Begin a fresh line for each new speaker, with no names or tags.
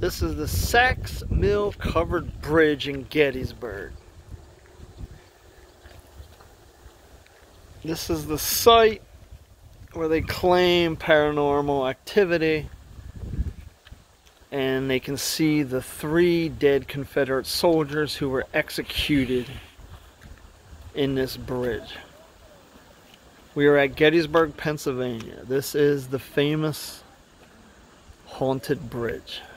This is the Sachs Mill Covered Bridge in Gettysburg. This is the site where they claim paranormal activity, and they can see the 3 dead Confederate soldiers who were executed in this bridge. We are at Gettysburg, Pennsylvania. This is the famous haunted bridge.